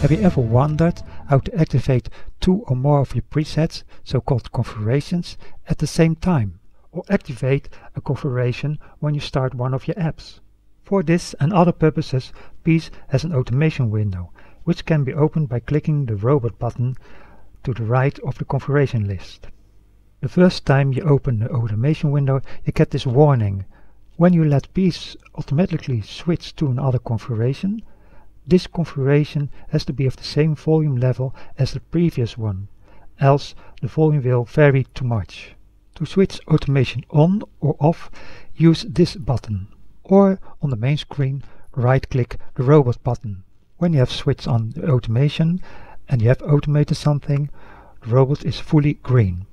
Have you ever wondered how to activate two or more of your presets, so-called configurations, at the same time, or activate a configuration when you start one of your apps? For this and other purposes, Peace has an automation window, which can be opened by clicking the robot button to the right of the configuration list. The first time you open the automation window, you get this warning. When you let Peace automatically switch to another configuration, this configuration has to be of the same volume level as the previous one, else the volume will vary too much. To switch automation on or off, use this button, or on the main screen, right-click the robot button. When you have switched on the automation and you have automated something, the robot is fully green.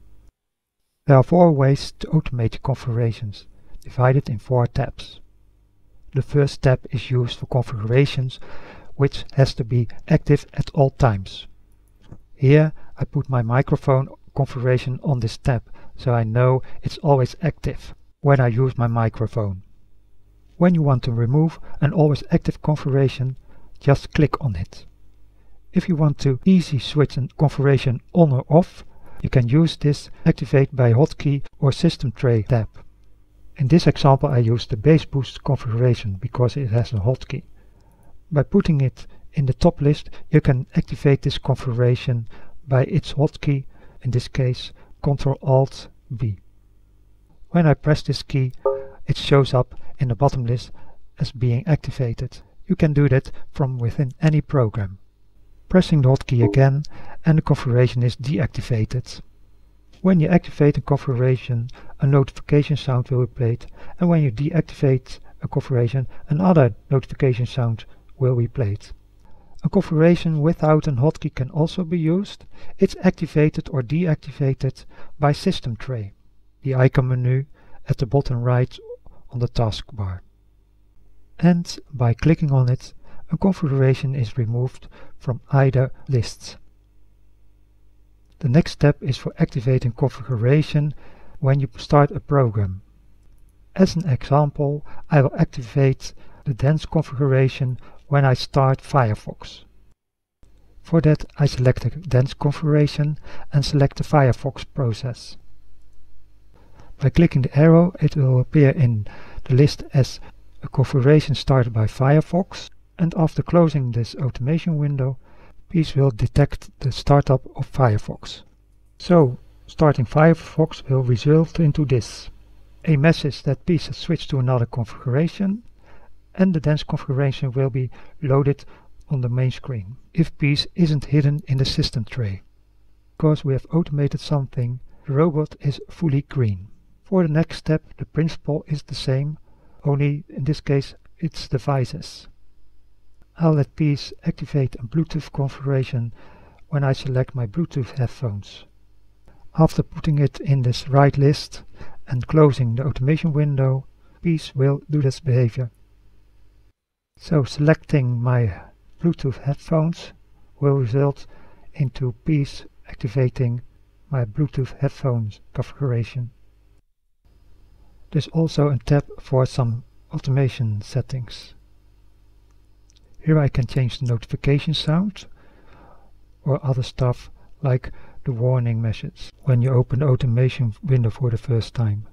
There are 4 ways to automate configurations, divided in 4 tabs. The first tab is used for configurations, which has to be active at all times. Here I put my microphone configuration on this tab, so I know it's always active when I use my microphone. When you want to remove an always active configuration, just click on it. If you want to easily switch a configuration on or off, you can use this Activate by Hotkey or System Tray tab. In this example I use the Bass Boost configuration because it has a hotkey. By putting it in the top list, you can activate this configuration by its hotkey, in this case Ctrl-Alt-V. When I press this key, it shows up in the bottom list as being activated. You can do that from within any program. Pressing the hotkey again and the configuration is deactivated. When you activate a configuration, a notification sound will be played, and when you deactivate a configuration, another notification sound will be played. A configuration without an hotkey can also be used. It's activated or deactivated by System Tray, the icon menu at the bottom right on the taskbar. And by clicking on it, a configuration is removed from either lists. The next step is for activating configuration when you start a program. As an example, I will activate the dance configuration when I start Firefox. For that I select the dance configuration and select the Firefox process. By clicking the arrow, it will appear in the list as a configuration started by Firefox, and after closing this automation window, Peace will detect the startup of Firefox. So, starting Firefox will result into this: a message that Peace has switched to another configuration, and the dance configuration will be loaded on the main screen, if Peace isn't hidden in the system tray. Because we have automated something, the robot is fully green. For the next step, the principle is the same, only in this case it's devices. I'll let Peace activate a Bluetooth configuration when I select my Bluetooth headphones. After putting it in this right list and closing the automation window, Peace will do this behavior. So selecting my Bluetooth headphones will result into Peace activating my Bluetooth headphones configuration. There's also a tab for some automation settings. Here I can change the notification sound or other stuff like the warning message when you open the automation window for the first time.